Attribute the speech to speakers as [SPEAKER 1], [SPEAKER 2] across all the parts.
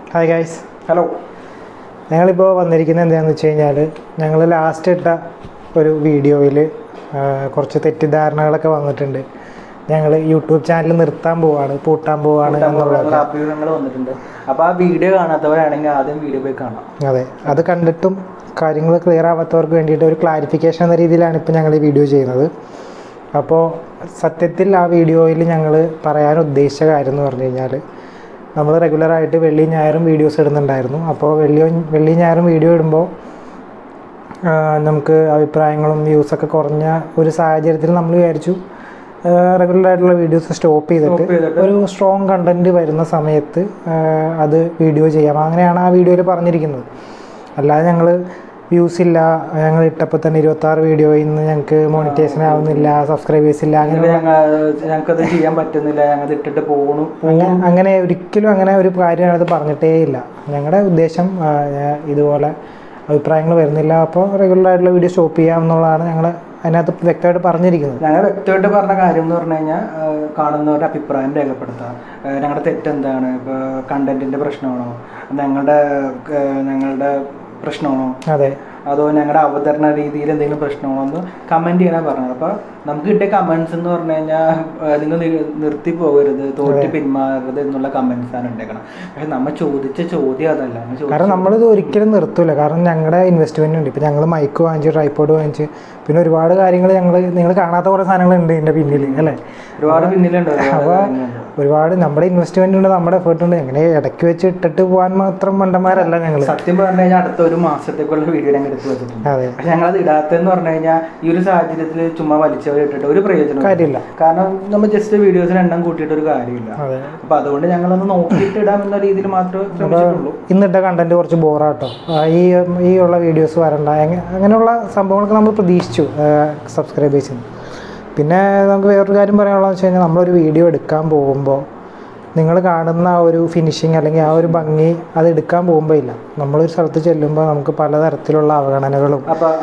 [SPEAKER 1] Hi guys.
[SPEAKER 2] Hello.
[SPEAKER 1] ഞങ്ങളിപ്പോൾ വന്നിരിക്കുന്നത് എന്താണെന്ന് വെച്ച് കഴിഞ്ഞാൽ ഞങ്ങൾ ലാസ്റ്റ് ഇട്ട ഒരു വീഡിയോയിൽ കുറച്ച് തെറ്റിദ്ധാരണകളൊക്കെ വന്നിട്ടുണ്ട്. ഞങ്ങൾ യൂട്യൂബ് ചാനൽ നിർത്താൻ പോവാണ്, പൂട്ടാൻ പോവാണ് എന്നുള്ള
[SPEAKER 2] അഭ്യൂഹങ്ങൾ വന്നിട്ടുണ്ട്. അപ്പോൾ ആ വീഡിയോ കാണാത്തവരാണെങ്കിൽ ആദ്യം വീഡിയോ പോയി കാണാം.
[SPEAKER 1] അതെ, അത് കണ്ടിട്ടും കാര്യങ്ങൾ ക്ലിയർ ആവാത്തവർക്ക് വേണ്ടിയിട്ട് ഒരു ക്ലാരിഫിക്കേഷൻ എന്ന രീതിയിലാണ് ഇപ്പോൾ ഞങ്ങൾ ഈ വീഡിയോ ചെയ്യുന്നത്. അപ്പോൾ സത്യത്തിൽ ആ വീഡിയോയിൽ ഞങ്ങൾ പറയാൻ ഉദ്ദേശിച്ച കാര്യം എന്ന് പറഞ്ഞു കഴിഞ്ഞാൽ, നമ്മൾ റെഗുലറായിട്ട് വെള്ളിയും ഞായറും വീഡിയോസ് ഇടുന്നുണ്ടായിരുന്നു. അപ്പോൾ വെള്ളിയും ഞായറും വീഡിയോ ഇടുമ്പോൾ നമുക്ക് അഭിപ്രായങ്ങളും വ്യൂസൊക്കെ കുറഞ്ഞ ഒരു സാഹചര്യത്തിൽ നമ്മൾ വിചാരിച്ചു റെഗുലറായിട്ടുള്ള വീഡിയോസ് സ്റ്റോപ്പ് ചെയ്തിട്ട് ഒരു സ്ട്രോങ് കണ്ടൻറ്റ് വരുന്ന സമയത്ത് അത് വീഡിയോ ചെയ്യാം. അങ്ങനെയാണ് ആ വീഡിയോയിൽ പറഞ്ഞിരിക്കുന്നത്. അല്ലാതെ ഞങ്ങൾ വ്യൂസ് ഇല്ല, ഞങ്ങൾ ഇട്ടപ്പോൾ തന്നെ 26 വീഡിയോയിൽ നിന്ന് ഞങ്ങൾക്ക് മോണിറ്റൈസേഷൻ ആവുന്നില്ല, സബ്സ്ക്രൈബേഴ്സ് ഇല്ല,
[SPEAKER 2] ഞങ്ങൾക്കത് ചെയ്യാൻ പറ്റുന്നില്ല, ഞങ്ങൾ ഇട്ടിട്ട് പോകണം,
[SPEAKER 1] അങ്ങനെ ഒരിക്കലും അങ്ങനെ ഒരു കാര്യം അത് പറഞ്ഞിട്ടേ ഇല്ല. ഞങ്ങളുടെ ഉദ്ദേശം ഇതുപോലെ അഭിപ്രായങ്ങൾ വരുന്നില്ല, അപ്പോൾ റെഗുലറായിട്ടുള്ള വീഡിയോ സ്റ്റോപ്പ് ചെയ്യാം എന്നുള്ളതാണ് ഞങ്ങൾ അതിനകത്ത് വ്യക്തമായിട്ട് പറഞ്ഞിരിക്കുന്നത്.
[SPEAKER 2] ഞങ്ങൾ വ്യക്തമായിട്ട് പറഞ്ഞ കാര്യം എന്ന് പറഞ്ഞു കഴിഞ്ഞാൽ, കാണുന്നവരുടെ അഭിപ്രായം രേഖപ്പെടുത്താം. ഞങ്ങളുടെ തെറ്റെന്താണ്, ഇപ്പോൾ കണ്ടന്റിൻ്റെ പ്രശ്നമാണോ, ഞങ്ങളുടെ പ്രശ്നമാണോ,
[SPEAKER 1] അതെ,
[SPEAKER 2] അതോ ഞങ്ങളുടെ അവതരണ രീതിയിൽ എന്തെങ്കിലും പ്രശ്നമാണോ എന്ന് കമൻറ്റ് ചെയ്യാനാണ് പറഞ്ഞത്. അപ്പോൾ നമുക്ക് കിട്ടിയ കമൻറ്റ്സ് എന്ന് പറഞ്ഞു കഴിഞ്ഞാൽ, നിങ്ങൾ നിർത്തി പോകരുത്, തോറ്റ് പിന്മാറരുത് എന്നുള്ള കമൻറ്റ്സാണ് ഉണ്ടാക്കണം. പക്ഷെ നമ്മൾ ചോദിച്ച ചോദ്യം അതല്ല.
[SPEAKER 1] കാരണം നമ്മളിത് ഒരിക്കലും നിർത്തൂല. കാരണം ഞങ്ങളുടെ ഇൻവെസ്റ്റ്മെൻ്റ് ഉണ്ട്. ഇപ്പോൾ ഞങ്ങൾ മൈക്ക് വാങ്ങിച്ച്, ട്രൈപോഡ് വാങ്ങിച്ച്, പിന്നെ ഒരുപാട് കാര്യങ്ങൾ നിങ്ങൾ കാണാത്ത കുറേ സാധനങ്ങളുണ്ട് ഇതിൻ്റെ പിന്നിൽ, അല്ലേ?
[SPEAKER 2] ഒരുപാട് പിന്നിലുണ്ട്.
[SPEAKER 1] അപ്പോൾ ഒരുപാട് നമ്മുടെ ഇൻവെസ്റ്റ്മെൻ്റ് ഉണ്ട്, നമ്മുടെ എഫേർട്ട് ഉണ്ട്. എങ്ങനെ ഇടയ്ക്ക് വെച്ച് ഇട്ടിട്ട് പോകാൻ മാത്രം മണ്ടന്മാരല്ല ഞങ്ങൾ.
[SPEAKER 2] സത്യം പറഞ്ഞു കഴിഞ്ഞാൽ അടുത്ത ഒരു മാസത്തേക്കുള്ള വീഡിയോ ഞങ്ങൾ എടുത്ത് വെച്ചിട്ടുണ്ട്.
[SPEAKER 1] അതെ,
[SPEAKER 2] പക്ഷെ ഞങ്ങളത് ഇടാത്തെന്ന് പറഞ്ഞു കഴിഞ്ഞാൽ ഈ ഒരു സാഹചര്യത്തിൽ ചുമ്മാ വലിച്ചവർ ഇട്ടിട്ട് ഒരു പ്രയോജനം
[SPEAKER 1] കാര്യമില്ല.
[SPEAKER 2] കാരണം നമ്മൾ ജസ്റ്റ് വീഡിയോസിന് എണ്ണം കൂട്ടിയിട്ട് ഒരു കാര്യമില്ല. അപ്പൊ അതുകൊണ്ട് ഞങ്ങളൊന്ന് നോക്കിയിട്ട് ഇടാം എന്ന രീതിയിൽ മാത്രമേ ശ്രമിച്ചിട്ടുള്ളൂ.
[SPEAKER 1] ഇന്നിട്ട കണ്ടന്റ് കുറച്ച് ബോറാട്ടോ, ഈ ഉള്ള വീഡിയോസ് വരണ്ട, അങ്ങനെയുള്ള സംഭവങ്ങളൊക്കെ നമ്മൾ പ്രതീക്ഷിച്ചു സബ്സ്ക്രൈബേഴ്സിന്. പിന്നെ നമുക്ക് വേറൊരു കാര്യം പറയാനുള്ളതെന്ന് വെച്ച് കഴിഞ്ഞാൽ, നമ്മളൊരു വീഡിയോ എടുക്കാൻ പോകുമ്പോൾ നിങ്ങൾ കാണുന്ന ആ ഒരു ഫിനിഷിങ് അല്ലെങ്കിൽ ആ ഒരു ഭംഗി അത് എടുക്കാൻ പോകുമ്പോൾ ഇല്ല. നമ്മളൊരു സ്ഥലത്ത് ചെല്ലുമ്പോൾ നമുക്ക് പലതരത്തിലുള്ള അവഗണനകളും,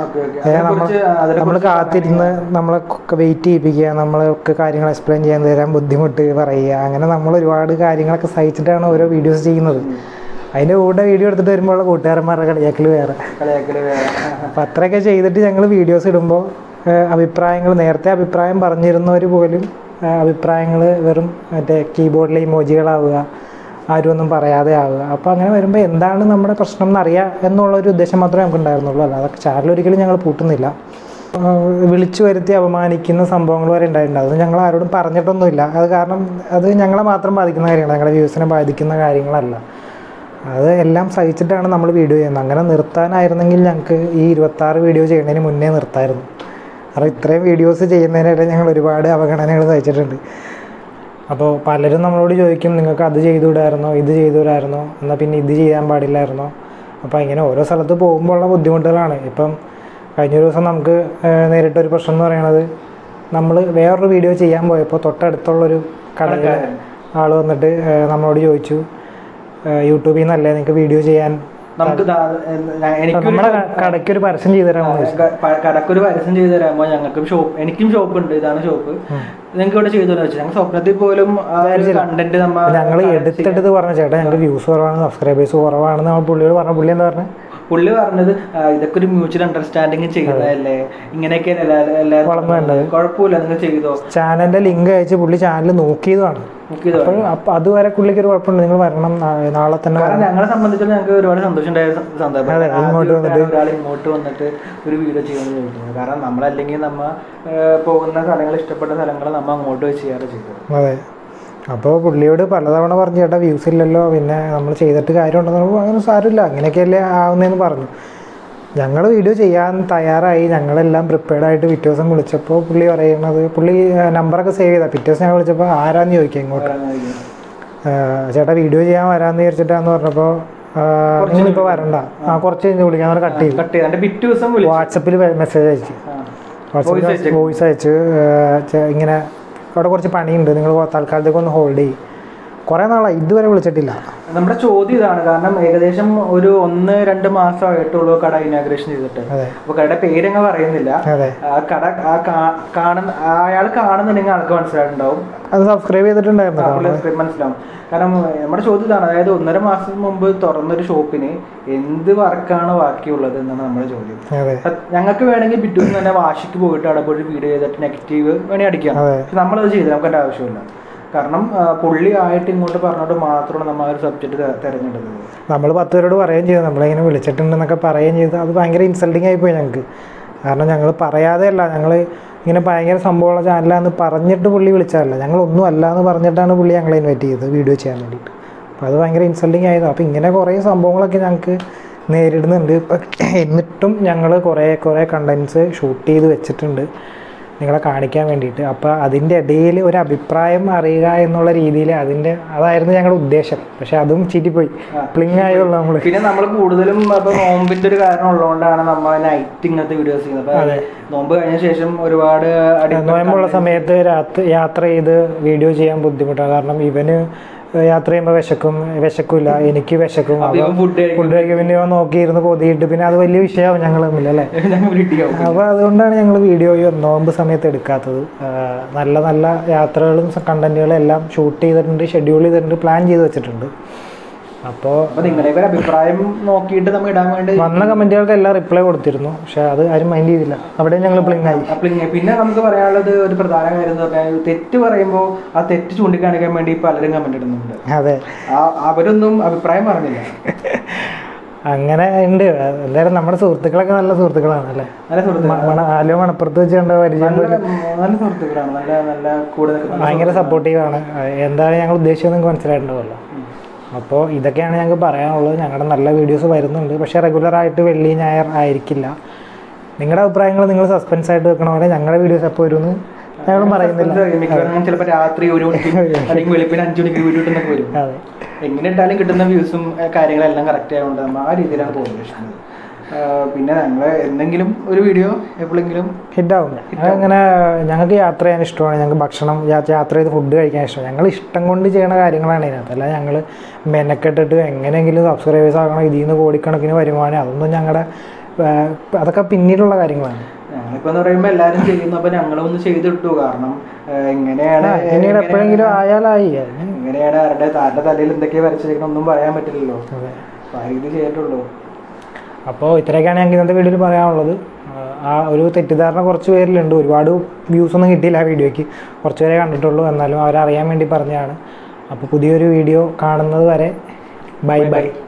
[SPEAKER 1] നമ്മൾ കാത്തിരുന്ന് നമ്മളെ വെയിറ്റ് ചെയ്യിപ്പിക്കുക, നമ്മളൊക്കെ കാര്യങ്ങൾ എക്സ്പ്ലെയിൻ ചെയ്യാൻ തരാൻ ബുദ്ധിമുട്ട് പറയുക, അങ്ങനെ നമ്മൾ ഒരുപാട് കാര്യങ്ങളൊക്കെ സഹിച്ചിട്ടാണ് ഓരോ വീഡിയോസ് ചെയ്യുന്നത്. അതിൻ്റെ കൂടെ വീഡിയോ എടുത്തിട്ട് വരുമ്പോൾ കൂട്ടുകാരന്മാരുടെ കളിയാക്കൽ വേറെ. അപ്പം അത്രയൊക്കെ ചെയ്തിട്ട് ഞങ്ങൾ വീഡിയോസ് ഇടുമ്പോൾ അഭിപ്രായങ്ങൾ, നേരത്തെ അഭിപ്രായം പറഞ്ഞിരുന്നവർ പോലും അഭിപ്രായങ്ങൾ വെറും മറ്റേ കീബോർഡിലെ ഇമോജികളാവുക, ആരും ഒന്നും പറയാതെ ആവുക. അപ്പോൾ അങ്ങനെ വരുമ്പോൾ എന്താണ് നമ്മുടെ പ്രശ്നം എന്നറിയാം എന്നുള്ളൊരു ഉദ്ദേശം മാത്രമേ നമുക്ക് ഉണ്ടായിരുന്നുള്ളൂ. അല്ലാതെ ചാനൽ ഒരിക്കലും ഞങ്ങൾ പൂട്ടുന്നില്ല. വിളിച്ചു വരുത്തി അപമാനിക്കുന്ന സംഭവങ്ങൾ വരെ ഉണ്ടായിട്ടുണ്ട്. അത് ഞങ്ങൾ ആരോടും പറഞ്ഞിട്ടൊന്നുമില്ല. അത് കാരണം അത് ഞങ്ങളെ മാത്രം ബാധിക്കുന്ന കാര്യങ്ങൾ, ഞങ്ങളുടെ വ്യൂസിനെ ബാധിക്കുന്ന കാര്യങ്ങളല്ല. അത് എല്ലാം സഹിച്ചിട്ടാണ് നമ്മൾ വീഡിയോ ചെയ്യുന്നത്. അങ്ങനെ നിർത്താനായിരുന്നെങ്കിൽ ഞങ്ങൾക്ക് ഈ 26 വീഡിയോ ചെയ്യുന്നതിന് മുന്നേ നിർത്താമായിരുന്നു. കാരണം ഇത്രയും വീഡിയോസ് ചെയ്യുന്നതിനിടെ ഞങ്ങൾ ഒരുപാട് അവഗണനകൾ സഹിച്ചിട്ടുണ്ട്. അപ്പോൾ പലരും നമ്മളോട് ചോദിക്കും, നിങ്ങൾക്ക് അത് ചെയ്തുവിടായിരുന്നോ, ഇത് ചെയ്തുവിടായിരുന്നോ, എന്നാൽ പിന്നെ ഇത് ചെയ്യാൻ പാടില്ലായിരുന്നോ. അപ്പോൾ ഇങ്ങനെ ഓരോ സ്ഥലത്ത് പോകുമ്പോൾ ഉള്ള ബുദ്ധിമുട്ടുകളാണ്. ഇപ്പം കഴിഞ്ഞ ദിവസം നമുക്ക് നേരിട്ടൊരു പ്രശ്നം എന്ന് പറയുന്നത്, നമ്മൾ വേറൊരു വീഡിയോ ചെയ്യാൻ പോയപ്പോൾ തൊട്ടടുത്തുള്ളൊരു കടയിൽ ആൾ വന്നിട്ട് നമ്മളോട് ചോദിച്ചു, യൂട്യൂബിൽ നിന്നല്ലേ നിങ്ങൾക്ക് വീഡിയോ ചെയ്യാൻ, നമ്മുടെ കടയ്ക്കൊരു പരസ്യം ചെയ്തു തരാമോ,
[SPEAKER 2] കടക്കൊരു പരസ്യം ചെയ്തു തരാമോ, ഞങ്ങൾക്കും എനിക്കും ഷോപ്പ് ഉണ്ട്, ഇതാണ് ഷോപ്പ്, നിങ്ങൾക്ക് ഇവിടെ ചെയ്തു തരാൻ വെച്ചാൽ ഞങ്ങൾ സ്വപ്നത്തിൽ പോലും കണ്ടന്റ്
[SPEAKER 1] ഞങ്ങൾ എടുത്തിട്ട് പറഞ്ഞ ചേട്ടാ ഞങ്ങൾക്ക് വ്യൂസ് കുറവാണ്, സബ്സ്ക്രൈബേഴ്സ് കുറവാണെന്ന് നമ്മൾ പുള്ളിയോട് പറഞ്ഞു. പുള്ളി എന്താ പറഞ്ഞത്?
[SPEAKER 2] പുള്ളി പറഞ്ഞത് ഇതൊക്കെ ഒരു മ്യൂച്വൽ അണ്ടർസ്റ്റാൻഡിങ് ചെയ്യുന്നതല്ലേ, ഇങ്ങനെയൊക്കെ കുഴപ്പമില്ല, നിങ്ങൾ ചെയ്തോ.
[SPEAKER 1] ചാനലിന്റെ ലിങ്ക് അയച്ച് പുള്ളി ചാനൽ നോക്കിയതാണ്. അപ്പോൾ അതുവരെ പുള്ളിക്ക് ഒരു കുഴപ്പമുണ്ട്, നിങ്ങൾ വരണം നാളെ തന്നെ.
[SPEAKER 2] ഞങ്ങളെ സംബന്ധിച്ചും ഞങ്ങൾക്ക് ഒരുപാട് സന്തോഷം ഉണ്ടായ സന്ദർഭം ഒരാൾ ഇങ്ങോട്ട് വന്നിട്ട് ഒരു വീഡിയോ ചെയ്യാമെന്ന് ചോദിക്കുന്നത്. കാരണം നമ്മളല്ലെങ്കിൽ നമ്മൾ പോകുന്ന സ്ഥലങ്ങൾ, ഇഷ്ടപ്പെട്ട സ്ഥലങ്ങൾ നമ്മൾ അങ്ങോട്ട് വെച്ച് ചെയ്യാറ് ചെയ്തത്.
[SPEAKER 1] അതെ, അപ്പോൾ പുള്ളിയോട് പലതവണ പറഞ്ഞു, ചേട്ടാ വ്യൂസ് ഇല്ലല്ലോ, പിന്നെ നമ്മൾ ചെയ്തിട്ട് കാര്യമുണ്ടെന്ന് പറയുമ്പോൾ അങ്ങനെ സാരമില്ല, അങ്ങനെയൊക്കെയല്ലേ ആവുന്നതെന്ന് പറഞ്ഞു. ഞങ്ങൾ വീഡിയോ ചെയ്യാൻ തയ്യാറായി, ഞങ്ങളെല്ലാം പ്രിപ്പയർഡായിട്ട് പിറ്റേ ദിവസം വിളിച്ചപ്പോൾ പുള്ളി പറയുന്നത്, പുള്ളി നമ്പറൊക്കെ സേവ് ചെയ്താൽ പിറ്റേ ദിവസം ഞങ്ങൾ വിളിച്ചപ്പോൾ ആരാന്ന് ചോദിക്കുക ഇങ്ങോട്ട്, ചേട്ടാ വീഡിയോ ചെയ്യാൻ വരാമെന്ന് വിചാരിച്ചിട്ടാന്ന് പറഞ്ഞപ്പോൾ നിങ്ങളിപ്പോൾ വരണ്ട, കുറച്ച് കഴിഞ്ഞ് വിളിക്കാൻ പറഞ്ഞാൽ കട്ട് ചെയ്തു. വാട്സപ്പിൽ മെസ്സേജ് അയച്ചു, വാട്സപ്പിൽ വോയിസ് അയച്ച്, ഇങ്ങനെ അവിടെ കുറച്ച് പണിയുണ്ട്, നിങ്ങൾ തൽക്കാലത്തേക്ക് ഒന്ന് ഹോൾഡ് ചെയ്യും, കുറേ നാളായി ഇതുവരെ വിളിച്ചിട്ടില്ല.
[SPEAKER 2] നമ്മുടെ ചോദ്യം ഇതാണ്, കാരണം ഏകദേശം ഒരു 1-2 മാസമായിട്ടുള്ളൂ കട ഇനാഗ്രേഷൻ ചെയ്തിട്ട്. അപ്പൊ കടയുടെ പേരങ്ങ് പറയുന്നില്ല. കട അയാൾ കാണുന്നുണ്ടെങ്കിൽ ആൾക്ക് മനസ്സിലായിട്ടുണ്ടാവും,
[SPEAKER 1] അത് സബ്സ്ക്രൈബ് ചെയ്തിട്ടുണ്ടായിരുന്നു,
[SPEAKER 2] മനസ്സിലാവും. കാരണം നമ്മുടെ ചോദ്യം ഇതാണ്, അതായത് 1.5 മാസം മുമ്പ് തുറന്നൊരു ഷോപ്പിന് എന്ത് വർക്കാണ് ബാക്കിയുള്ളത് എന്നാണ് നമ്മുടെ ചോദ്യം. ഞങ്ങൾക്ക് വേണമെങ്കിൽ ബിറ്റുന്ന് തന്നെ വാശിക്ക് പോയിട്ട് അവിടെ പോയിട്ട് വീഡിയോ ചെയ്തിട്ട് നെഗറ്റീവ് വേണമെങ്കിൽ അടിക്കാം. നമ്മളത് ചെയ്ത് നമുക്ക് അതിൻ്റെ ആവശ്യമില്ല. കാരണം പുള്ളി ആയിട്ട് ഇങ്ങോട്ട് പറഞ്ഞിട്ട് മാത്രമാണ് നമ്മൾ ആ ഒരു സബ്ജക്ട് തിരഞ്ഞെടുത്തത്.
[SPEAKER 1] നമ്മൾ 10 പേരോട് പറയുകയും ചെയ്തു, നമ്മളിങ്ങനെ വിളിച്ചിട്ടുണ്ടെന്നൊക്കെ പറയുകയും ചെയ്തു. അത് ഭയങ്കര ഇൻസൾട്ടിങ് ആയിപ്പോയി ഞങ്ങൾക്ക്. കാരണം ഞങ്ങൾ പറയാതെ അല്ല, ഞങ്ങൾ ഇങ്ങനെ ഭയങ്കര സംഭവമുള്ള ചാനലാണെന്ന് പറഞ്ഞിട്ട് പുള്ളി വിളിച്ചതല്ല, ഞങ്ങളൊന്നും അല്ല എന്ന് പറഞ്ഞിട്ടാണ് പുള്ളി ഞങ്ങളെ ഇൻവൈറ്റ് ചെയ്തത് വീഡിയോ ചെയ്യാൻ വേണ്ടിയിട്ട്. അപ്പോൾ അത് ഭയങ്കര ഇൻസൾട്ടിങ് ആയിരുന്നു. അപ്പോൾ ഇങ്ങനെ കുറേ സംഭവങ്ങളൊക്കെ ഞങ്ങൾക്ക് നേരിടുന്നുണ്ട്. ഇപ്പം എന്നിട്ടും ഞങ്ങൾ കുറേ കണ്ടൻറ്റ്സ് ഷൂട്ട് ചെയ്ത് വെച്ചിട്ടുണ്ട് നിങ്ങളെ കാണിക്കാൻ വേണ്ടിയിട്ട്. അപ്പോൾ അതിൻ്റെ ഇടയിൽ ഒരു അഭിപ്രായം അറിയുക എന്നുള്ള രീതിയിൽ അതായിരുന്നു ഞങ്ങളുടെ ഉദ്ദേശം. പക്ഷെ അതും ചീറ്റിപ്പോയി, പ്ലിങ് ആയുള്ളൂ നമ്മൾ.
[SPEAKER 2] പിന്നെ നമ്മൾ കൂടുതലും ഇപ്പോൾ നോമ്പിൻ്റെ ഒരു കാരണം ഉള്ളതുകൊണ്ടാണ് നമ്മൾ നൈറ്റ് ഇങ്ങനത്തെ വീഡിയോസ് ചെയ്യുന്നത്. അപ്പോൾ നോമ്പ് കഴിഞ്ഞ ശേഷം ഒരുപാട്
[SPEAKER 1] നോയമ്പുള്ള സമയത്ത് യാത്ര ചെയ്ത് വീഡിയോ ചെയ്യാൻ ബുദ്ധിമുട്ടാണ്. കാരണം ഇവന് യാത്ര ചെയ്യുമ്പോൾ വിശക്കില്ല, എനിക്ക് വിശക്കും. ഫുഡ് കഴിക്കും, പിന്നെ നോക്കിയിരുന്ന് കൊതിയിട്ട് പിന്നെ അത് വലിയ വിഷയമാവും ഞങ്ങൾ തമ്മിൽ അല്ലേ. അപ്പോൾ അതുകൊണ്ടാണ് ഞങ്ങൾ വീഡിയോ നോമ്പ് സമയത്ത് എടുക്കാത്തത്. നല്ല നല്ല യാത്രകളും കണ്ടന്റുകളും എല്ലാം ഷൂട്ട് ചെയ്തിട്ടുണ്ട്, ഷെഡ്യൂൾ ചെയ്തിട്ടുണ്ട്, പ്ലാൻ ചെയ്ത് വെച്ചിട്ടുണ്ട്. അപ്പോൾ
[SPEAKER 2] നിങ്ങളുടെ അഭിപ്രായം നോക്കിയിട്ട് നമ്മൾ ഇടാൻ വേണ്ടി
[SPEAKER 1] വന്ന കമന്റുകൾക്ക് എല്ലാം റിപ്ലൈ കൊടുത്തിരുന്നു, പക്ഷെ അത് ആരും മൈൻഡ് ചെയ്തില്ല. അവിടെ ഞങ്ങൾ പ്ലിങ് ആയി.
[SPEAKER 2] പിന്നെ നമുക്ക് പറയാനുള്ളത് ഒരു പ്രധാന കാര്യം എന്ന് പറഞ്ഞാൽ, തെറ്റ് പറയുമ്പോൾ ആ തെറ്റ് ചൂണ്ടിക്കാണിക്കാൻ വേണ്ടി പലരും കമന്റ് ഇടുന്നുണ്ട്.
[SPEAKER 1] അതെ,
[SPEAKER 2] അവരൊന്നും അഭിപ്രായം പറഞ്ഞില്ല.
[SPEAKER 1] അങ്ങനെ ഉണ്ട്. എന്തായാലും നമ്മുടെ സുഹൃത്തുക്കളൊക്കെ നല്ല സുഹൃത്തുക്കളാണ് അല്ലേ. ആലോ മണപ്പുറത്ത് വെച്ച് കണ്ട പരിചയം,
[SPEAKER 2] നല്ല സുഹൃത്തുക്കളാണ്, നല്ല കൂടുതൽ
[SPEAKER 1] ഭയങ്കര സപ്പോർട്ടീവാണ്. എന്താണ് ഞങ്ങൾ ഉദ്ദേശിച്ചത് നിങ്ങൾക്ക് മനസ്സിലായിട്ടുണ്ടാവുമല്ലോ. അപ്പോൾ ഇതൊക്കെയാണ് ഞങ്ങൾക്ക് പറയാനുള്ളത്. ഞങ്ങളുടെ നല്ല വീഡിയോസ് വരുന്നുണ്ട്, പക്ഷേ റെഗുലറായിട്ട് വെള്ളി ഞായർ ആയിരിക്കില്ല. നിങ്ങളുടെ അഭിപ്രായങ്ങൾ നിങ്ങൾ സസ്പെൻസ് ആയിട്ട് വെക്കണ പോലെ ഞങ്ങളുടെ വീഡിയോസ് എപ്പോൾ വരുമെന്ന് ഞങ്ങളും പറയുന്നില്ല.
[SPEAKER 2] ചിലപ്പോൾ രാത്രി 1 മണിക്ക് അല്ലെങ്കിൽ വെളുപ്പിന് 5 മണിക്ക് വീഡിയോ ഇട്ടുന്നൊക്കെ വരും. എങ്ങനെ ഇട്ടാലും കിട്ടുന്ന വ്യൂസും കാര്യങ്ങളെല്ലാം കറക്റ്റ് ആയതുകൊണ്ട് നമ്മൾ ആ രീതിയിലാണ് പോകുന്നത്. പിന്നെ ഞങ്ങൾ എന്തെങ്കിലും ഒരു വീഡിയോ എപ്പോഴെങ്കിലും
[SPEAKER 1] ഹിറ്റാവും. അങ്ങനെ ഞങ്ങൾക്ക് യാത്ര ചെയ്യാൻ ഇഷ്ടമാണ്, ഞങ്ങൾക്ക് ഭക്ഷണം യാത്ര ചെയ്ത് ഫുഡ് കഴിക്കാൻ ഇഷ്ടമാണ്. ഞങ്ങൾ ഇഷ്ടം കൊണ്ട് ചെയ്യുന്ന കാര്യങ്ങളാണ് ഇതിനകത്ത്. അല്ല ഞങ്ങൾ മെനക്കെട്ടിട്ട് എങ്ങനെയെങ്കിലും സബ്സ്ക്രൈബേഴ്സ് ആക്കണം, ഇതിൽ നിന്ന് കോടിക്കണക്കിന് വരുമാനം, അതൊന്നും ഞങ്ങളുടെ അതൊക്കെ പിന്നീടുള്ള കാര്യങ്ങളാണ്.
[SPEAKER 2] ഞങ്ങളിപ്പോൾ എന്ന് പറയുമ്പോൾ എല്ലാവരും ചെയ്യുന്നു, അപ്പോൾ ഞങ്ങളൊന്ന് ചെയ്തിട്ടു. കാരണം എങ്ങനെയാണ്
[SPEAKER 1] പിന്നീട് എപ്പോഴെങ്കിലും ആയാലായി,
[SPEAKER 2] എങ്ങനെയാണ് ആരുടെ തലയിൽ എന്തൊക്കെയാണ് വരച്ചിരിക്കണം ഒന്നും പറയാൻ പറ്റില്ലല്ലോ. അപ്പോൾ ആ രീതി ചെയ്തിട്ടുള്ളൂ.
[SPEAKER 1] അപ്പോൾ ഇത്രയൊക്കെയാണ് ഞങ്ങൾക്ക് ഇന്നത്തെ വീഡിയോയിൽ പറയാനുള്ളത്. ആ ഒരു തെറ്റിദ്ധാരണ കുറച്ച് പേരിലുണ്ട്. ഒരുപാട് വ്യൂസൊന്നും കിട്ടിയില്ല ആ വീഡിയോയ്ക്ക്, കുറച്ച് പേരെ കണ്ടിട്ടുള്ളൂ. എന്നാലും അവരറിയാൻ വേണ്ടി പറഞ്ഞതാണ്. അപ്പോൾ പുതിയൊരു വീഡിയോ കാണുന്നത് വരെ ബൈ ബൈ.